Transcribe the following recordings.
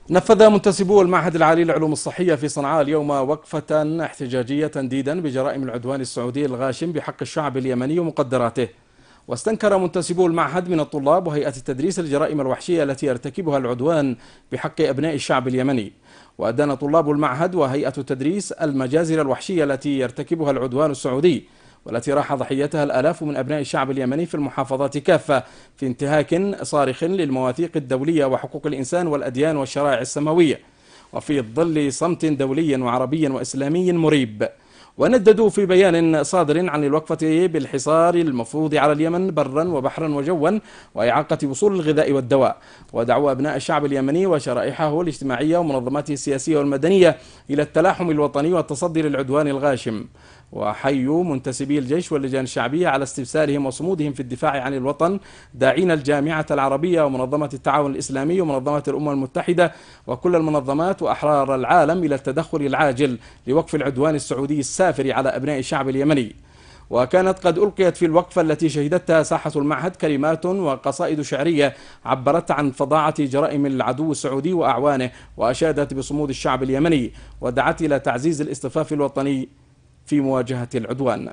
نفذ منتسبو المعهد العالي للعلوم الصحية في صنعاء اليوم وقفة احتجاجية تنديدا بجرائم العدوان السعودي الغاشم بحق الشعب اليمني ومقدراته. واستنكر منتسبو المعهد من الطلاب وهيئة التدريس الجرائم الوحشية التي يرتكبها العدوان بحق أبناء الشعب اليمني. وأدان طلاب المعهد وهيئة التدريس المجازر الوحشية التي يرتكبها العدوان السعودي، والتي راح ضحيتها الآلاف من أبناء الشعب اليمني في المحافظات كافة، في انتهاك صارخ للمواثيق الدولية وحقوق الإنسان والأديان والشرائع السماوية، وفي ظل صمت دولي وعربي وإسلامي مريب. ونددوا في بيان صادر عن الوقفة بالحصار المفروض على اليمن برا وبحرا وجوا وإعاقة وصول الغذاء والدواء، ودعوا أبناء الشعب اليمني وشرائحه الاجتماعية ومنظماته السياسية والمدنية إلى التلاحم الوطني والتصدي للعدوان الغاشم. وحيوا منتسبي الجيش واللجان الشعبية على استبسالهم وصمودهم في الدفاع عن الوطن، داعين الجامعة العربية ومنظمة التعاون الإسلامي ومنظمة الأمم المتحدة وكل المنظمات وأحرار العالم إلى التدخل العاجل لوقف العدوان السعودي السافر على أبناء الشعب اليمني. وكانت قد ألقيت في الوقفة التي شهدتها ساحة المعهد كلمات وقصائد شعرية عبرت عن فظاعة جرائم العدو السعودي وأعوانه، وأشادت بصمود الشعب اليمني، ودعت إلى تعزيز الاصطفاف الوطني في مواجهة العدوان.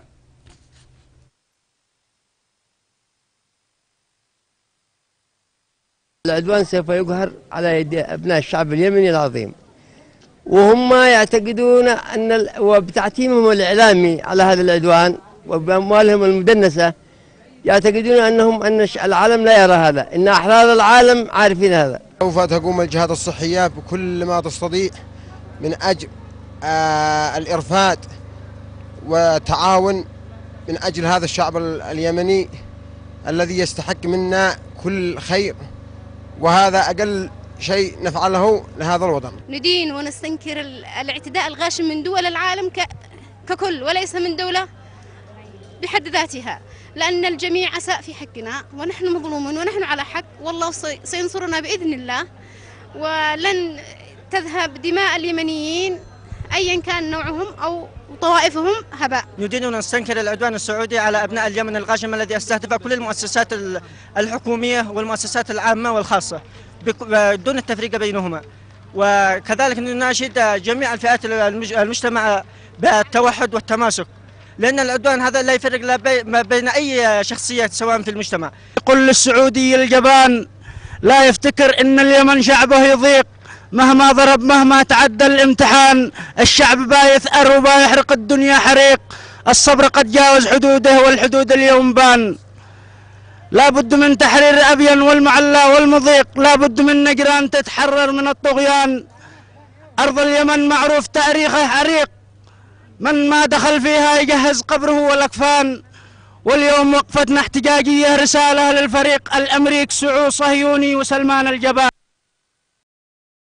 العدوان سوف يقهر على يد أبناء الشعب اليمني العظيم، وهم يعتقدون أن وبتعتيمهم الإعلامي على هذا العدوان وبأموالهم المدنسة يعتقدون أن العالم لا يرى هذا، إن أحرار العالم عارفين هذا. سوف تقوم الجهات الصحية بكل ما تستطيع من أجل الإرفاد وتعاون من أجل هذا الشعب اليمني الذي يستحق منا كل خير، وهذا أقل شيء نفعله لهذا الوطن. ندين ونستنكر الاعتداء الغاشم من دول العالم ككل، وليس من دولة بحد ذاتها، لأن الجميع أساء في حقنا ونحن مظلومون ونحن على حق، والله سينصرنا بإذن الله، ولن تذهب دماء اليمنيين أيا كان نوعهم أو طوائفهم هباء. ندين ونستنكر العدوان السعودي على أبناء اليمن الغاشم الذي استهدف كل المؤسسات الحكومية والمؤسسات العامة والخاصة دون التفريق بينهما. وكذلك نناشد جميع الفئات المجتمع بالتوحد والتماسك، لأن العدوان هذا لا يفرق ما بين أي شخصية سواء في المجتمع. يقول للسعودي الجبان لا يفتكر أن اليمن شعبه يضيق، مهما ضرب مهما تعدى الامتحان، الشعب بايثأر وبايحرق الدنيا حريق، الصبر قد جاوز حدوده والحدود اليوم بان. لا بد من تحرير أبين والمعلى والمضيق، لا بد من نجران تتحرر من الطغيان. أرض اليمن معروف تاريخه عريق، من ما دخل فيها يجهز قبره والأكفان. واليوم وقفتنا احتجاجية رسالة للفريق الأمريكي سعود صهيوني وسلمان الجبان.